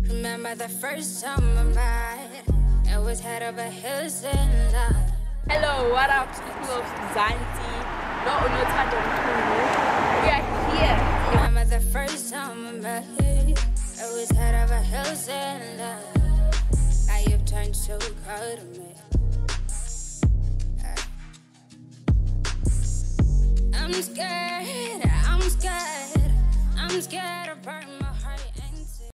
Remember the first time I met, it was head over heels in love. Hello, what up, people of Zanti? No, we are here. Remember the first time I met, it was head over heels in love. Now you've turned so cold to me. I'm scared, I'm scared, I'm scared of burning my